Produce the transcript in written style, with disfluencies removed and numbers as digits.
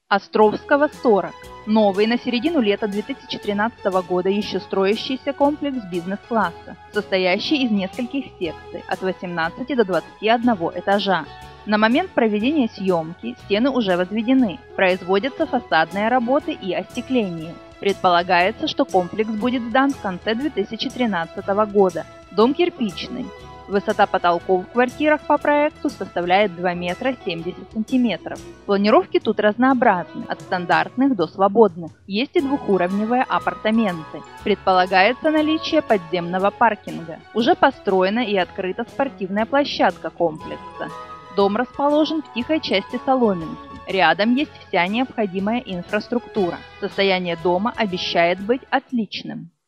Островского 40. Новый на середину лета 2013 года еще строящийся комплекс бизнес-класса, состоящий из нескольких секций от 18 до 21 этажа. На момент проведения съемки стены уже возведены, производятся фасадные работы и остекление. Предполагается, что комплекс будет сдан в конце 2013 года. Дом кирпичный. Высота потолков в квартирах по проекту составляет 2 метра 70 сантиметров. Планировки тут разнообразны, от стандартных до свободных. Есть и двухуровневые апартаменты. Предполагается наличие подземного паркинга. Уже построена и открыта спортивная площадка комплекса. Дом расположен в тихой части Соломинки. Рядом есть вся необходимая инфраструктура. Состояние дома обещает быть отличным.